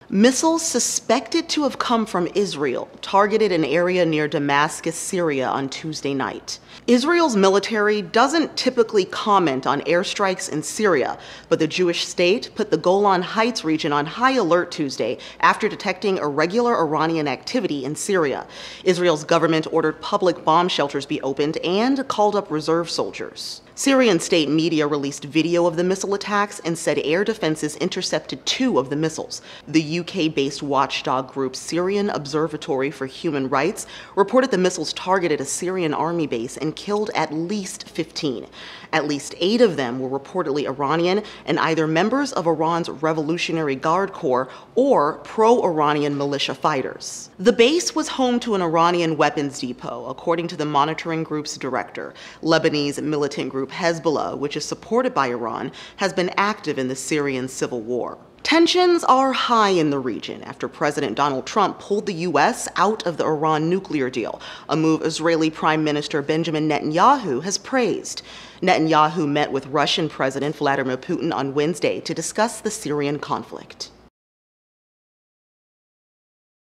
Missiles suspected to have come from Israel targeted an area near Damascus, Syria on Tuesday night. Israel's military doesn't typically comment on airstrikes in Syria, but the Jewish state put the Golan Heights region on high alert Tuesday after detecting irregular Iranian activity in Syria. Israel's government ordered public bomb shelters be opened and called up reserve soldiers. Syrian state media released video of the missile attacks and said air defenses intercepted 2 of the missiles. The UK-based watchdog group Syrian Observatory for Human Rights reported the missiles targeted a Syrian army base and killed at least 15. At least 8 of them were reportedly Iranian and either members of Iran's Revolutionary Guard Corps or pro-Iranian militia fighters. The base was home to an Iranian weapons depot, according to the monitoring group's director. Lebanese militant group Hezbollah, which is supported by Iran, has been active in the Syrian civil war. Tensions are high in the region after President Donald Trump pulled the U.S. out of the Iran nuclear deal, a move Israeli Prime Minister Benjamin Netanyahu has praised. Netanyahu met with Russian President Vladimir Putin on Wednesday to discuss the Syrian conflict.